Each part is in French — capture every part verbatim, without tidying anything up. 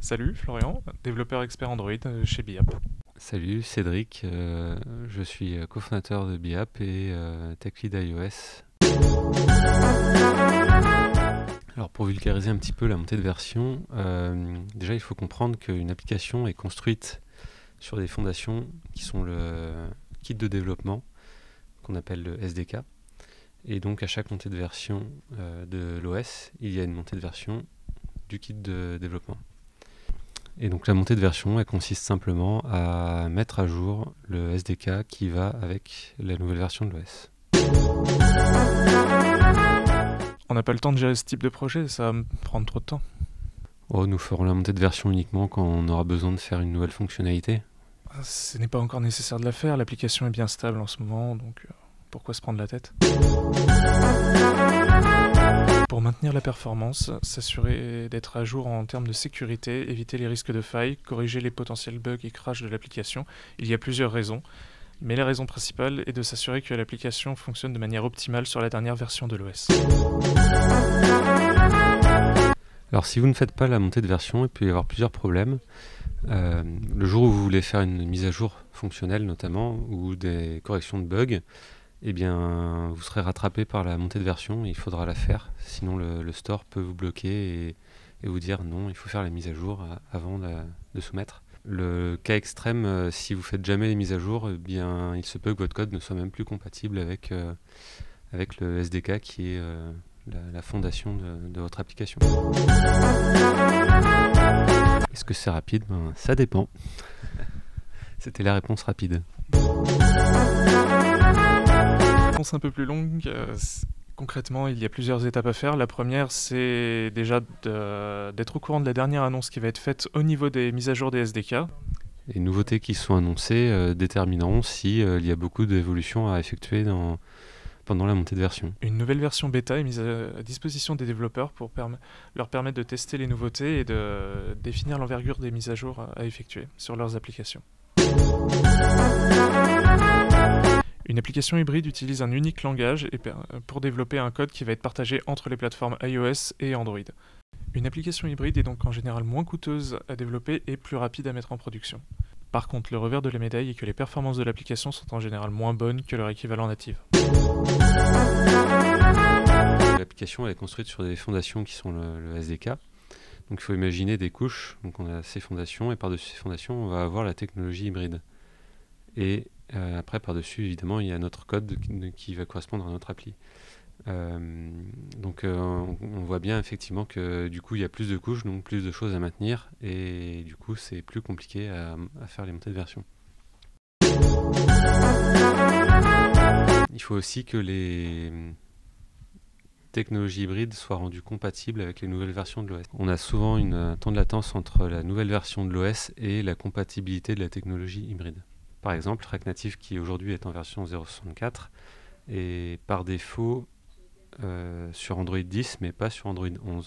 Salut Florian, développeur expert Android euh, chez Biap. Salut Cédric, euh, je suis cofondateur de Biap et euh, tech lead iOS. Alors pour vulgariser un petit peu la montée de version, euh, déjà il faut comprendre qu'une application est construite sur des fondations qui sont le kit de développement qu'on appelle le S D K. Et donc à chaque montée de version euh, de l'O S, il y a une montée de version du kit de développement. Et donc la montée de version, elle consiste simplement à mettre à jour le S D K qui va avec la nouvelle version de l'O S. On n'a pas le temps de gérer ce type de projet, ça va me prendre trop de temps. Oh, nous ferons la montée de version uniquement quand on aura besoin de faire une nouvelle fonctionnalité. Ce n'est pas encore nécessaire de la faire, l'application est bien stable en ce moment, donc euh, pourquoi se prendre la tête? Pour maintenir la performance, s'assurer d'être à jour en termes de sécurité, éviter les risques de failles, corriger les potentiels bugs et crash de l'application, il y a plusieurs raisons. Mais la raison principale est de s'assurer que l'application fonctionne de manière optimale sur la dernière version de l'O S. Alors si vous ne faites pas la montée de version, il peut y avoir plusieurs problèmes. Euh, le jour où vous voulez faire une mise à jour fonctionnelle notamment, ou des corrections de bugs, eh bien, vous serez rattrapé par la montée de version et il faudra la faire. Sinon, le, le store peut vous bloquer et, et vous dire non, il faut faire la mise à jour avant de, de soumettre. Le cas extrême, euh, si vous faites jamais les mises à jour, eh bien, il se peut que votre code ne soit même plus compatible avec, euh, avec le S D K qui est euh, la, la fondation de, de votre application. Est-ce que c'est rapide? Ben, ça dépend. C'était la réponse rapide. Réponse un peu plus longue. Euh, concrètement, il y a plusieurs étapes à faire. La première, c'est déjà de, d'être au courant de la dernière annonce qui va être faite au niveau des mises à jour des S D K. Les nouveautés qui sont annoncées euh, détermineront si euh, il y a beaucoup d'évolutions à effectuer dans, pendant la montée de version. Une nouvelle version bêta est mise à, à disposition des développeurs pour perm- leur permettre de tester les nouveautés et de définir l'envergure des mises à jour à, à effectuer sur leurs applications. Une application hybride utilise un unique langage pour développer un code qui va être partagé entre les plateformes iOS et Android. Une application hybride est donc en général moins coûteuse à développer et plus rapide à mettre en production. Par contre, le revers de la médaille est que les performances de l'application sont en général moins bonnes que leur équivalent natif. L'application elle est construite sur des fondations qui sont le, le S D K. Donc il faut imaginer des couches. Donc on a ces fondations et par-dessus ces fondations, on va avoir la technologie hybride. Et euh, après, par-dessus, évidemment, il y a notre code qui, qui va correspondre à notre appli. Euh, donc euh, on, on voit bien effectivement que du coup, il y a plus de couches, donc plus de choses à maintenir. Et du coup, c'est plus compliqué à, à faire les montées de version. Il faut aussi que les technologies hybrides soient rendues compatibles avec les nouvelles versions de l'O S. On a souvent une, un temps de latence entre la nouvelle version de l'O S et la compatibilité de la technologie hybride. Par exemple, React Native qui aujourd'hui est en version zéro point soixante-quatre est par défaut euh, sur Android dix mais pas sur Android onze.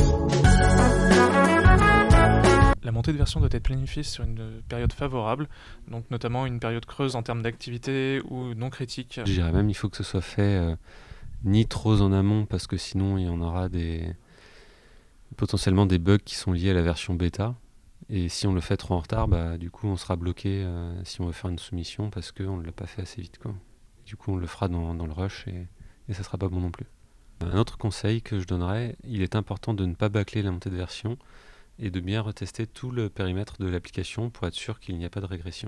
La montée de version doit être planifiée sur une période favorable, donc notamment une période creuse en termes d'activité ou non critique. Je dirais même qu'il faut que ce soit fait euh, ni trop en amont parce que sinon il y en aura des potentiellement des bugs qui sont liés à la version bêta. Et si on le fait trop en retard, bah, du coup on sera bloqué euh, si on veut faire une soumission parce qu'on ne l'a pas fait assez vite, quoi. Du coup on le fera dans, dans le rush et, et ça ne sera pas bon non plus. Un autre conseil que je donnerais, il est important de ne pas bâcler la montée de version et de bien retester tout le périmètre de l'application pour être sûr qu'il n'y a pas de régression.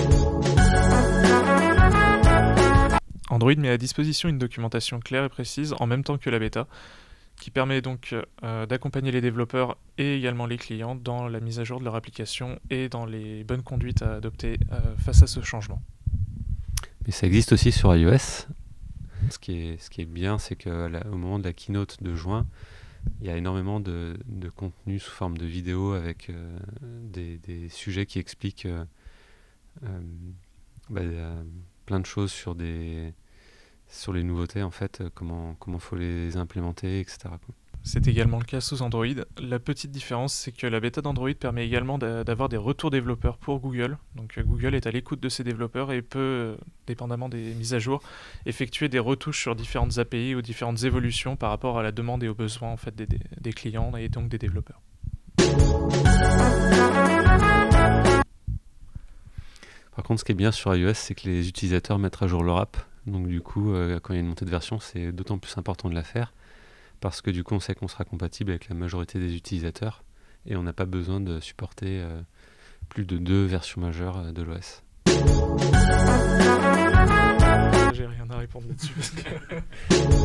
Android met à disposition une documentation claire et précise en même temps que la bêta, qui permet donc euh, d'accompagner les développeurs et également les clients dans la mise à jour de leur application et dans les bonnes conduites à adopter euh, face à ce changement. Mais ça existe aussi sur iOS. Ce qui est, ce qui est bien, c'est qu'au moment de la keynote de juin, il y a énormément de, de contenu sous forme de vidéos avec euh, des, des sujets qui expliquent euh, euh, bah, euh, plein de choses sur des... sur les nouveautés, en fait, euh, comment comment faut les implémenter, et cetera, quoi. C'est également le cas sous Android. La petite différence, c'est que la bêta d'Android permet également d'a- d'avoir des retours développeurs pour Google. Donc euh, Google est à l'écoute de ses développeurs et peut, euh, dépendamment des mises à jour, effectuer des retouches sur différentes A P I ou différentes évolutions par rapport à la demande et aux besoins en fait, des, des- des clients et donc des développeurs. Par contre, ce qui est bien sur iOS, c'est que les utilisateurs mettent à jour leur app. Donc du coup, euh, quand il y a une montée de version, c'est d'autant plus important de la faire, parce que du coup, on sait qu'on sera compatible avec la majorité des utilisateurs, et on n'a pas besoin de supporter euh, plus de deux versions majeures euh, de l'O S. J'ai rien à répondre là-dessus parce que